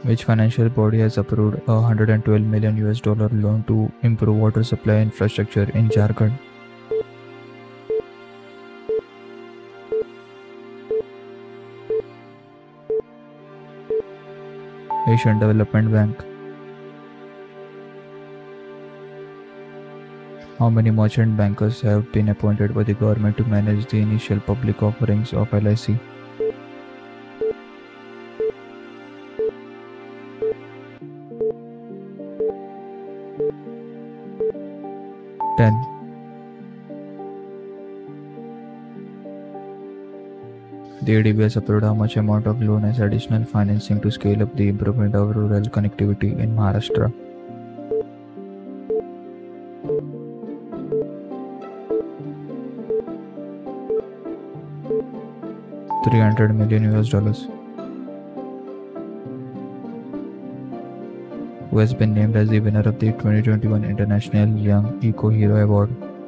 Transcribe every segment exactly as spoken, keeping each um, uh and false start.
Which financial body has approved a one hundred twelve million U S dollar loan to improve water supply infrastructure in Jharkhand? Asian Development Bank. How many merchant bankers have been appointed by the government to manage the initial public offerings of L I C? ten. The A D B has approved how much amount of loan as additional financing to scale up the improvement of rural connectivity in Maharashtra? three hundred million U S dollars. Who has been named as the winner of the twenty twenty-one International Young Eco Hero Award?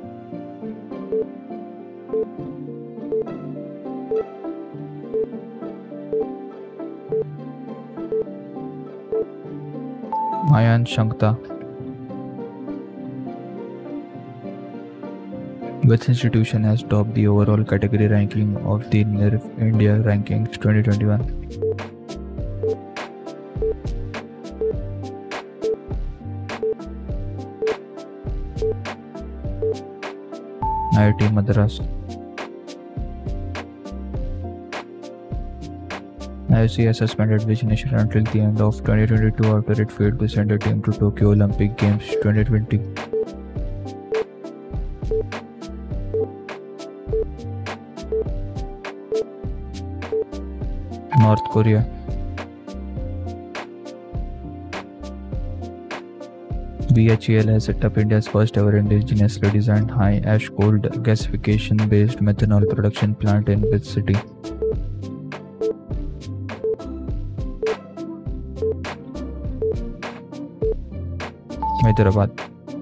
Mayan Shankta. Which institution has topped the overall category ranking of the N I R F India Rankings twenty twenty-one? I I T Madras. I O C has suspended which nation until the end of twenty twenty-two after it failed to send a team to Tokyo Olympic Games twenty twenty. North Korea. B H E L has set up India's first ever indigenously designed high ash cold gasification based methanol production plant in which city? Hyderabad.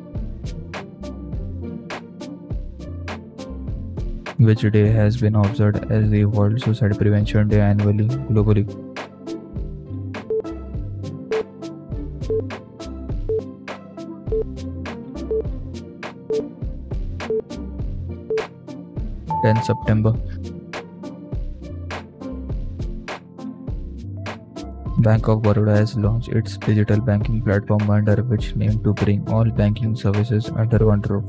Which day has been observed as the World Suicide Prevention Day annually globally? tenth September. Bank of Baroda has launched its digital banking platform under which name to bring all banking services under one roof?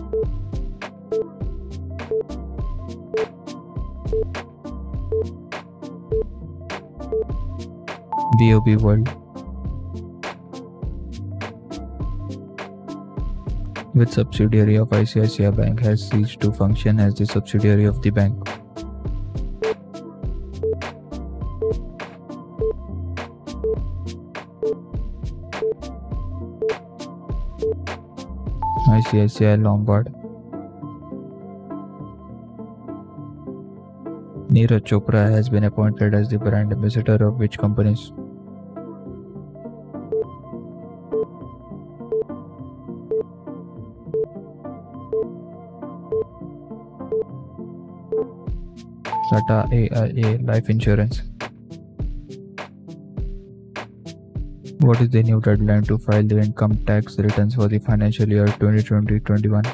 B O B World. Which subsidiary of I C I C I Bank has ceased to function as the subsidiary of the bank? I C I C I Lombard. Neeraj Chopra has been appointed as the brand ambassador of which companies? Tata A I A Life Insurance. What is the new deadline to file the income tax returns for the financial year twenty twenty to twenty-one?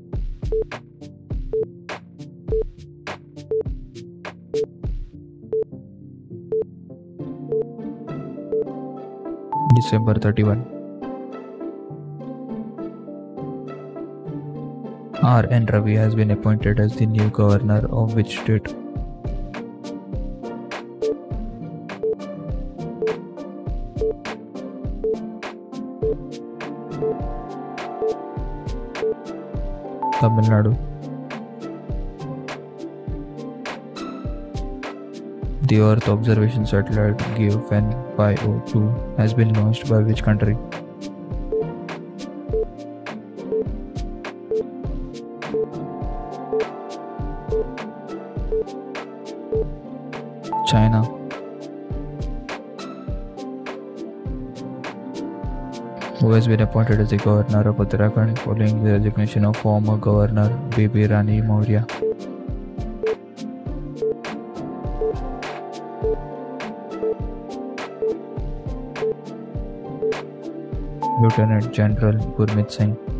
December thirty-first. R N Ravi has been appointed as the new governor of which state? Tamil Nadu. The Earth observation satellite GeoFan five oh two has been launched by which country? China. Who has been appointed as the governor of Uttarakhand following the resignation of former governor Bibi Rani Maurya? Lieutenant General Gurmeet Singh.